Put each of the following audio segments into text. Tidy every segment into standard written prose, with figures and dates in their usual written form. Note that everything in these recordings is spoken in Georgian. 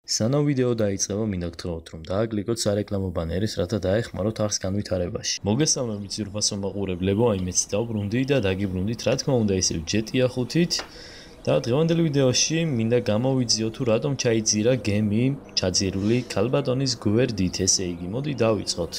სანამ ვიდეო დაიწყება, მინდა გთხოვოთ, რომ დააკლიკოთ სარეკლამო ბანერის, რათა დაეხმაროთ არხს განვითარებაში. მოგესალმებით ძვირფასო მაყურებლებო, აი მეც დავბრუნდი და დაგიბრუნდით, რა თქმა უნდა, ისევ GTA 5-ით. და დღევანდელ ვიდეოში მინდა გამოვიძიო თუ რატომ ჩაიძირა გემი ჩაძირული ქალბატონის გვერდით, ესე იგი, მოდი დავიწყოთ.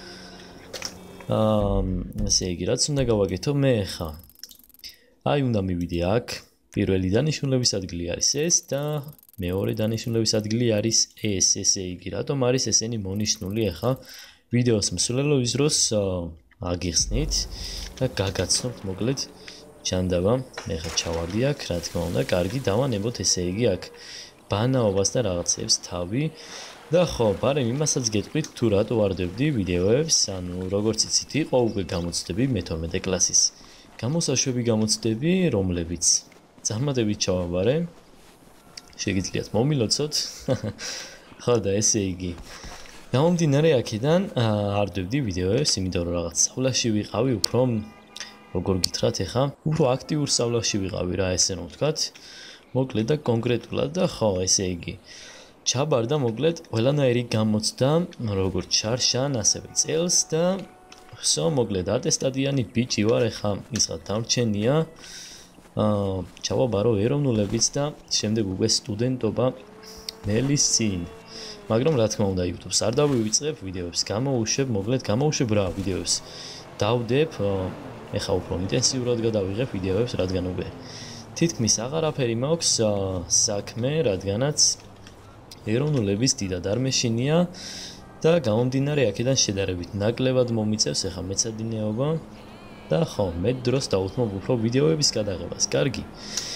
ესე იგი, რაც უნდა გავაკეთო მე ხა. აი უნდა მივიდე აქ, პირველი დანიშნულების ადგილი არის ეს და მეორე დანიშნულების ადგილი არის ეს, ესე იგი, რატომ არის ესენი მონიშნული ახლა ვიდეოს მსვლელობის დროს აგიხსნით და გაგაცნობთ მოკლედ ჩანდაბა. მე ხა ჩავარდი აქ, რა თქმა უნდა, კარგი დავანებოთ, ესე იგი, აქ ბანაობას და რაღაცებს თავი და ხო, ბარემ იმასაც გეტყვით თუ რატო ვარდებდი ვიდეოებს, ანუ როგორც იცით, იყო უკვე გამოცდები მე-12 კლასის გამოსაშვები გამოცდები, რომლებიც წარმატებით ჩავაბარე. შეგიძლიათ მომილოცოთ. ხო და ესე იგი გამომდინარე აქედან არდებდი ვიდეოებს, იმიტომ რომ რაღაც სწავლაში ვიყავი, უფრო როგორ გითხრათ ახლა, უფრო აქტიურ სწავლაში ვიყავი რა, ესე რომ ვთქვათ. მოკლედ და კონკრეტულად და ხო, ესე იგი ჩაბარდა მოკლედ ყველანაირი გამოცდა, როგორც შარშან, ასევე წელს და ხო, მოკლედ ატესტატიანი ბიჭი ვარ ახლა, ისღა დამრჩენია. ჩავაბარო ეროვნულებიც და შემდეგ უკვე სტუდენტობა მელის წინ. მაგრამ რა თქმა უნდა YouTube-ს არ დავივიწყებ ვიდეოებს, გამოუშვებ, მოკლედ გამოუშვებ რა ვიდეოებს. დავდებ, ეხა უფრო ინტენსიურად გადავიღებ ვიდეოებს, რადგან უკვე თითქმის აღარაფერი მაქვს საქმე, რადგანაც ეროვნულების დიდად არ მეშინია და გამომდინარე აქედან შედარებით ნაკლებად მომიწევს ეხა მეცადინეობა. და ხო, მე დროს დავუთმობ უფრო ვიდეოების გადაღებას. კარგი.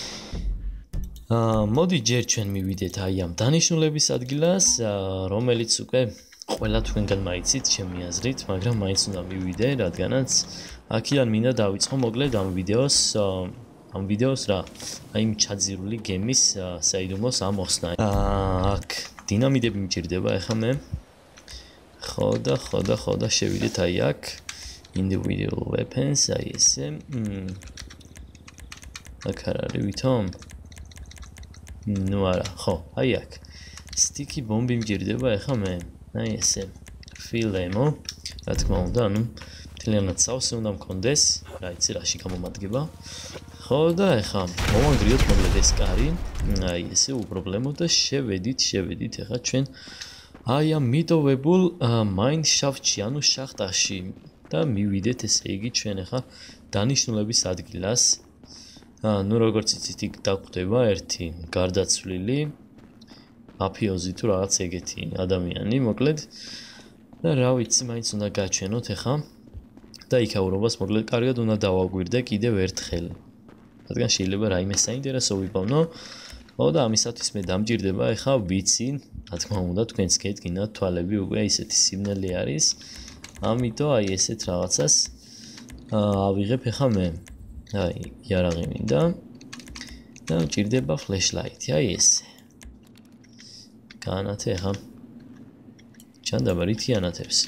მოდი ჯერ ჩვენ მივიდეთ აი ამ დანიშნულების ადგილას, რომელიც უკვე ყველა თქვენგან მაიცით, ჩემი აზრით, მაგრამ მაინც უნდა მივიდე, რადგანაც აქედან მინდა დავიწყო მოკლედ ამ ვიდეოს რა, აი იმ ჩაძირული გემის საიდუმლოს ამოხსნა. აქ დინამიტები მჭირდება ახლა მე. ხო და შევიდეთ აი აქ. Individual weapons, აი ესე. აქ არ არის ვითომ? ნუ არა, ხო, აი აქ. Sticky bomb მჭირდება ახლა მე. აი ესე. Fill ammo, რა თქმა უნდა, ანუ მთლიანად სავსე უნდა მქონდეს, რა იცი რაში გამომადგება. ხო და ახლა მოვანგრიოთ მოკლედ ეს კარი. აი ესე უპრობლემო და შევედით ახლა ჩვენ აი ამ მიტოვებულ mineshaft-ში, ანუ შახტაში. და მივიდეთ ესე იგი ჩვენ ახლა დანიშნულების ადგილას. ნუ როგორც იცით, იქ დაგვხვდება ერთი გარდაცვლილი მაფიოზი თუ რაღაც ეგეთი ადამიანი, მოკლედ. და რა ვიცი, მაინც უნდა გაჩვენოთ ახლა და იქაურობას მოკლედ კარგად უნდა დავაგვირდე კიდევ ერთხელ. რადგან შეიძლება რაიმე საინტერესო ვიპოვნო. ხო და ამისათვის მე დამჭირდება ახლა ვიცი, რა თქმა უნდა, თქვენც გედგინათ თვალები უკვე ისეთი სიმნელი არის. ამიტომ აი ესეთ რაღაცას ავიღებ ახლა მე. აი, იარაღი მინდა და მჭირდება ფლეშლაითი, აი ესე. განათე ახლა. ჩანდაბა რითი ანათებს?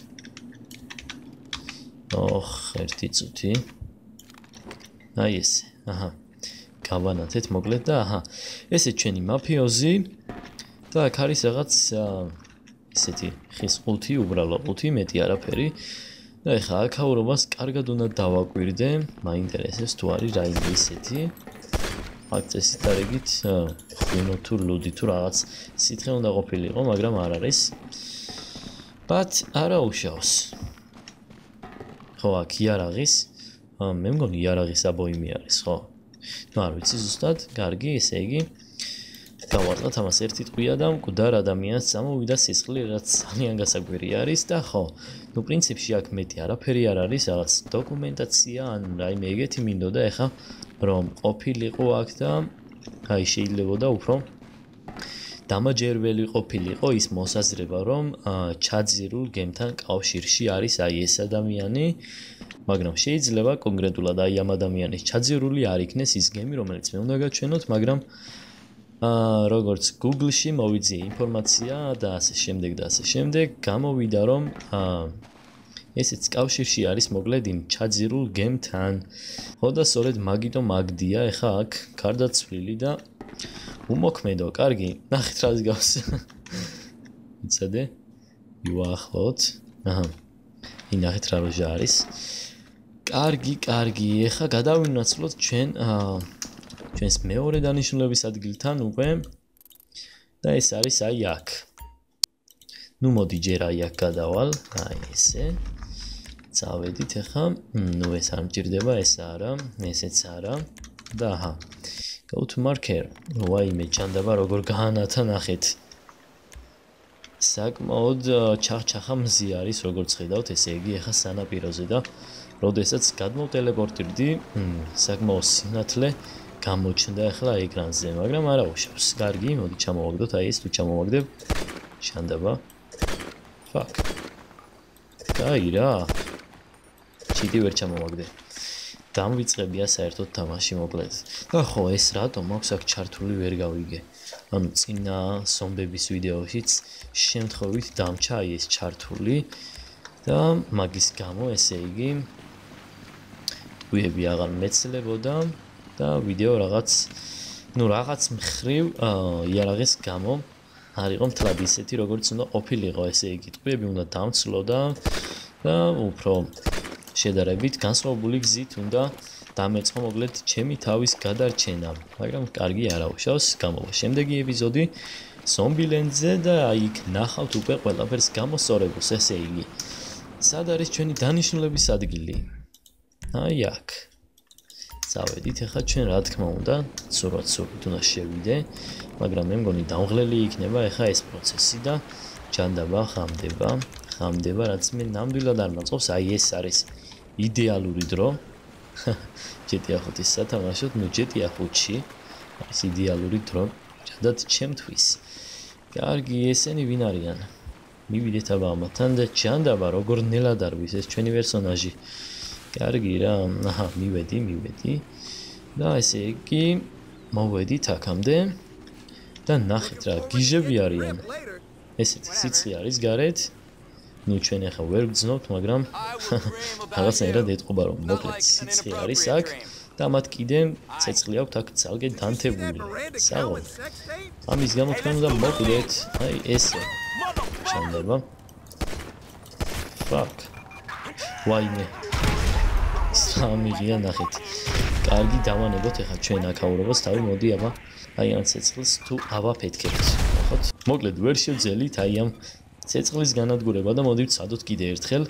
ოხ, ერთი წუთი. აი ესე. აჰა. გავანათეთ მოკლედ და აჰა. ესე ჩვენი მაფიოზი და აქ არის რაღაც ესეთი ხის ყუთი, უბრალო ყუთი, მეტი არაფერი. და ეხლა აქაურობას კარგად უნდა დავაკვირდე, მაინტერესებს თუ არის რაიმე ისეთი. აქ წესით არიგით, ღვინო თუ ლუდი თუ რაღაც სითხე უნდა ყოფილიყო, მაგრამ არ არის. But არა უშავს. ხო, აქ იარაღის, მე მგონი იარაღის აბოიმი არის, ხო? ნუ არ ვიცი ზუსტად, კარგი, ესე იგი გავარტყათ ამას ერთი ტყვია და მკვდარ ადამიანს წამოვიდა სისხლი, რაც ძალიან გასაკვირი არის და ხო, ნუ პრინციპში აქ მეტი არაფერი არ არის, რაღაც დოკუმენტაცია ან რაიმე ეგეთი მინდოდა ახლა რომ ყოფილიყო აქ და აი შეიძლებოდა უფრო დამაჯერებელი ყოფილიყო ის მოსაზრება, რომ ჩაძირულ გემთან კავშირში არის აი ეს ადამიანი, მაგრამ შეიძლება კონკრეტულად აი ამ ადამიანის ჩაძირული არ იქნეს ის გემი, რომელიც მე უნდა გაჩვენოთ, მაგრამ როგორც Google-ში მოვიძიე ინფორმაცია და ასე შემდეგ, გამოვიდა რომ ესეც კავშირში არის მოკლედ იმ ჩაძირულ გემთან. ხო და სწორედ მაგიტომ აგდია ახლა აქ გარდაცვლილი და უმოქმედო, კარგი, ნახეთ რა გავს. იცადე ვიუახლოთ. აჰა. ინახეთ რა როჟა არის. კარგი, ეხა გადავინაცვლოთ ჩვენს მეორე დანიშნულების ადგილთან უკვე და ეს არის აი აქ. ნუ მოდი ჯერ აი აქ გადავალ, აი ესე. წავედით ეხა, ნუ ეს არ მჭირდება, ეს არა, ესეც არა და აჰა. Go to marker. ვაიმე ჩანდაბა როგორ გაანათა ნახეთ. საკმაოდ ჩახჩახა მზი არის როგორც ხედავთ, ესე იგი ეხა სანაპიროზე და როდესაც გადმოვტელეპორტირდი, საკმაოდ სინათლე გამოჩნდა ახლა ეკრანზე, მაგრამ არა უშავს. კარგი, მოდი ჩამოვაგდოთ, აი ეს თუ ჩამოვაგდებ, ჩანდაბა. Fuck. კაი რა. ჩიტი ვერ ჩამოვაგდე. დამვიწყებია საერთოდ თამაში მოკლედ. და ხო, ეს რატომ აქვს აქ ჩართული ვერ გავიგე. ანუ წინა ზომბების ვიდეოშიც შემთხვევით დამჩა აი ეს ჩართული და მაგის გამო ესე იგი ვიები აღარ მეცლებოდა და ვიდეო რაღაც მხრივ იარაღის გამო არ იყო მთლად ისეთი როგორც უნდა ყოფილიყო, ესე იგი ტყვიები უნდა დამცლო და უფრო შედარებით განსხვავებული გზით უნდა დამეწყო მოკლედ ჩემი თავის გადარჩენა, მაგრამ კარგი არა უშავს, გამოვა შემდეგი ეპიზოდი ზომბილენდზე და აი იქ ნახავთ უკვე ყველაფერს გამოსწორებულს, ესე იგი სად არის ჩვენი დანიშნულების ადგილი? აი აქ. წავედით ახლა ჩვენ რა თქმა უნდა, სურვით უნდა შევიდე, მაგრამ მე მგონი დამღლელი იქნება ახლა ეს პროცესი და ჯანდაბა ხამდება, რაც მე ნამდვილად არ მაწყობს, აი ეს არის იდეალური დრო. GTA 5-ის სათამაშოდ, ნუ GTA 5-ში არის იდეალური დრო, ჯადად ჩემთვის. კარგი, ესენი ვინ არიან? მივიდეთ აბა ამათთან და ჯანდაბა როგორ ნელად არის ეს ჩვენი პერსონაჟი. კარგი რა, აჰა, მივედი. და ესე იგი მოვედით აქამდე და ნახეთ რა, გიჟები არიან. ესეთი სიცხე არის გარეთ. ნუ ჩვენ ახლა ვერ გძნობთ, მაგრამ რაღაცნაირად ეტყობა რომ მოკლედ სიცხე არის აქ და მათ კიდე ცეცხლი აქვთ აქ ძალგე დანთებული. საღო. ამის გამო თქვენ უნდა მოკვდეთ, აი ესე. ჩანდება. Fuck. ვაიმე. სამიღია ნახეთ. კარგი დავანებოთ ახლა ჩვენ აქაურობას თავი, მოდი აბა აი ამ ცეცხლს თუ ავაფეთქებთ. ნახოთ. მოკლედ ვერ შევძელით აი ამ ცეცხლის განადგურება და მოდით ვცადოთ კიდე ერთხელ.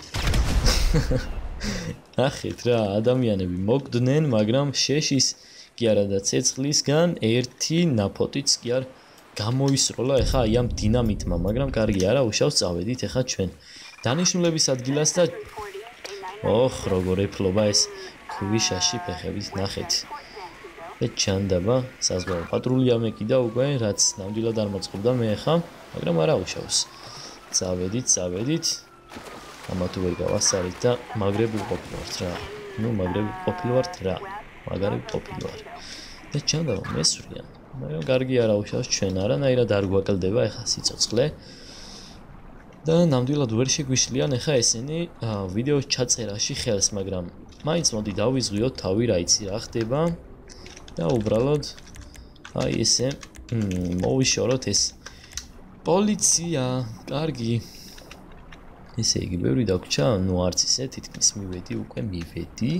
ნახეთ რა, ადამიანები მოგდნენ, მაგრამ შეშის კი არა და ცეცხლისგან ერთი ნაფოტიც კი არ გამოისროლა ახლა აი ამ დინამიტმა, მაგრამ კარგი არა, უშავს წავედით ახლა ჩვენ დანიშნულების ადგილას და ოხ, როგორ ეფლობა ეს ქვიშაში ფეხებით, ნახეთ. და ჩანდაბა, საზღვაო პატრულია მეკიდა უკვე, რაც ნამდვილად არ მოწყობდა მე ახლა, მაგრამ არა უშავს. წავედით. ამათ ვერ გავასწარით და მაგრები ყოფილვართ რა. ნუ მაგრები ყოფილვართ რა. მაგარი ყოფილვარ. და ჩანდაბა მესვრიან. მაგრამ კარგი არა უშავს ჩვენ არანაირად არ გვაკლდება ახლა სიცოცხლე. და ნამდვილად ვერ შეგვიშლიან ახლა ესენი ვიდეოს ჩაწერაში ხელს, მაგრამ მაინც მოდი დავიზღვიოთ თავი რა იცი რა ხდება და უბრალოდ აი ესე მოვიშოროთ ეს პოლიცია, კარგი. ესე იგი ბევრი დაგვრჩა, ნუ არც ისე თითქმის მივედი.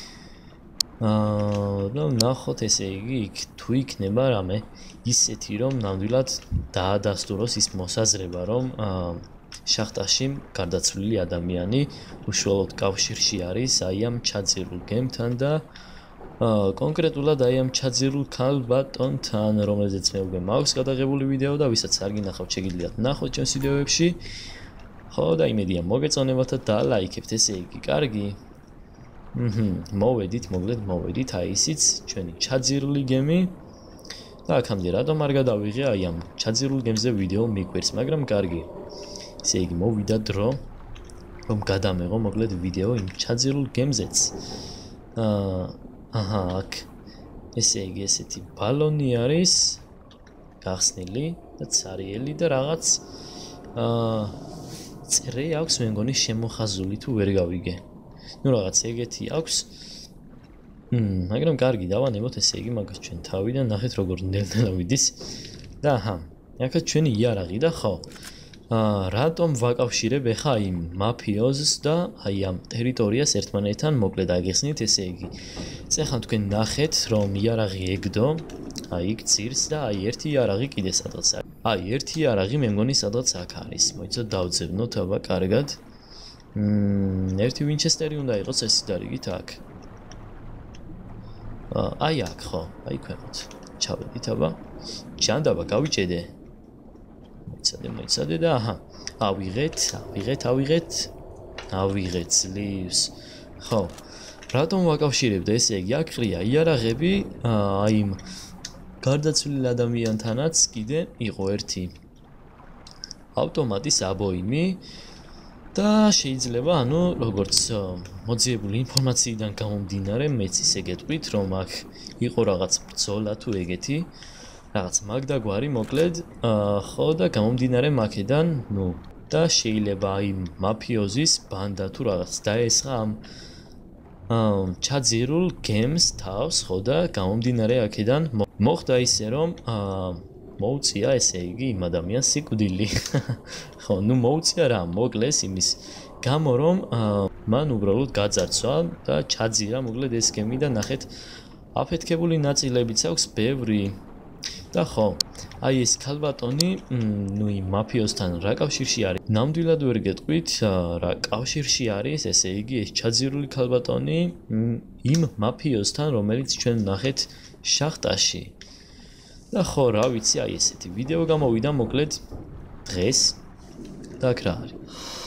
და ნახოთ ესე იგი იქ თუ იქნება რამე ისეთი რომ ნამდვილად დაადასტუროს ის მოსაზრება რომ შახტაში გარდაცვლილი ადამიანი უშუალოდ კავშირში არის აი ამ ჩაძირულ გემთან და კონკრეტულად აი ამ ჩაძირულ ქალბატონთან, რომელზეც მე უკვე მაქვს გადაღებული ვიდეო და ვისაც არ გინახავთ, შეგიძლიათ ნახოთ ჩემს ვიდეოებში. ხო და იმედია მოგეწონებათ და დალაიქებთ, ესე იგი, კარგი. მოვედით, აი ისიც ჩვენი ჩაძირული გემი. და აქამდე რატომ არ გადავიღე აი ამ ჩაძირულ გემზე ვიდეო მიგვერს, მაგრამ კარგი. ესე იგი მოვიდა დრო რომ გადამეღო მოკლედ ვიდეო იმ ჩაძირულ გემზეც. აჰა, აქ ესე იგი ესეთი ბალონი არის გახსნილი და цаრიელი და რაღაც წრე აქვს მე მგონი შემოხაზული თუ ვერ გავიგე. ნუ რაღაც ეგეთი აქვს. მაგრამ კარგი დავანებოთ ესე იგი მაგას ჩვენ თავიდან ნახეთ როგორ ნელ-ნელა ვიდის. და აჰა, აქაც ჩვენი იარაღი და ხო რატომ ვაკავშირებ ეხა იმ მაფიოზს და აი ამ ტერიტორიას ერთმანეთთან მოკლედ აგიხსნით, ესე იგი. ეხლა თქვენ ნახეთ, რომ იარაღი ეგდო, აი იქ ძირს და აი ერთი იარაღი კიდე სადღაც არის. აი ერთი იარაღი მე მგონი სადღაც აქ არის. მოიცოთ დავძებნოთ აბა კარგად. ერთი ვინჩესტერი უნდა იყოს ეს დარიგით აქ. აი აქ ხო, აი ქვემოთ. ჩავედით აბა. ჯანდაბა გავიჭედე. მოიცადე და აჰა. ავიღეთ ძლივს. ხო. რატომ ვაკავშირებდა, ესე იგი აქ ყრია იარაღები, აი იმ გარდაცვლილ ადამიანთანაც კიდე იყო ერთი ავტომატის აბოიმი და შეიძლება, ანუ როგორც მოძიებული ინფორმაციიდან გამომდინარე, მეც ისე გეტყვით, რომ აქ იყო რაღაც ბრძოლა თუ ეგეთი, რაღაც მაგდაგვარი მოკლედ, ხო და გამომდინარე მაქედან, ნუ და შეიძლება აი მაფიოზის ბანდა თუ რაღაც დაესხა ამ ჩაძირულ გემს თავს, ხო და გამომდინარე აქედან მოხდა ისე რომ მოუწია ესე იგი იმ ადამიანს სიკვდილი. ხო, ნუ მოუწია რა, მოკლეს იმის გამო რომ მან უბრალოდ გაძარცვა და ჩაძირა მოკლედ ეს გემი და ნახეთ აფეთქებული ნაწილებიც აქვს ბევრი. და ხო, აი ეს ქალბატონი, ნუ იმ მაფიოზთან რა კავშირში არის? ნამდვილად ვერ გეტყვით, რა კავშირში არის, ესე იგი ეს ჩაძირული ქალბატონი იმ მაფიოზთან, რომელიც ჩვენ ნახეთ შახტაში. და ხო, რა ვიცი, აი ესეთი ვიდეო გამოვიდა მოკლედ დღეს და აქ რა არის?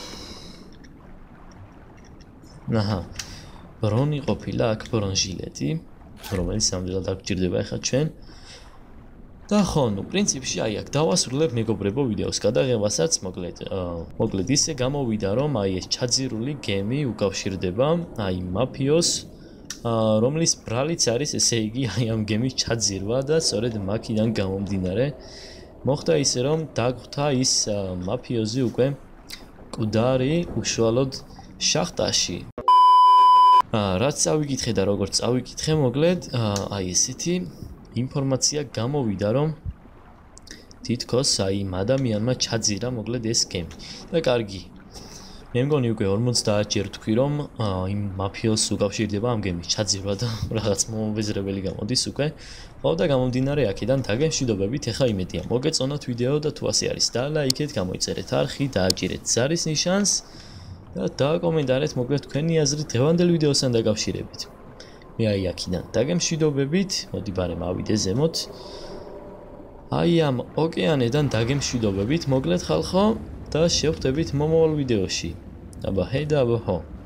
აჰა. ბრონი ყოფილა აქ ბრონჟილეტი, რომელიც ნამდვილად არ გჭირდება ახლა ჩვენ. და ხო, ნუ პრინციპში აი აქ დავასრულებ მეგობრებო ვიდეოს გადაღებასაც, მოკლედ ისე გამოვიდა რომ აი ეს ჩაძირული გემი უკავშირდება აი მაფიოს, რომლის ბრალიც არის ესე იგი აი ამ გემის ჩაძირვა და სწორედ მაქიდან გამომდინარე მოხდა ისე რომ დაგხვდა ის მაფიოზი უკვე მკვდარი უშუალოდ შახტაში. რაც წავიკითხე და როგორც წავიკითხე მოკლედ აი ესეთი ინფორმაცია გამოვიდა რომ თითქოს აი იმ ადამიანმა ჩაძირა მოკლედ ეს გემი და კარგი მე მგონი უკვე 50 ჯერ თქვი რომ იმ მაფიოს უკავშირდება ამ გემის ჩაძირვა და რაღაც მომობეზრებელი გამოდის უკვე ხო და გამომდინარე აქედან დაგემშვიდობებით ეხა იმედია მოგეწონათ ვიდეო და თუ ასე არის დალაიქეთ გამოიწერეთ არხი დააჭირეთ ზარის ნიშანს და დააკომენტარეთ მოკლედ თქვენი აზრი დღევანდელ ვიდეოსთან დაკავშირებით მე აი აქედან დაგემშვიდობებით მოდი ბარემ ავიდე ზემოთ აი ამ ოკეანედან დაგემშვიდობებით მოკლედ ხალხო და შევხვდებით მომავალ ვიდეოში აბა ჰეი და აბა ჰო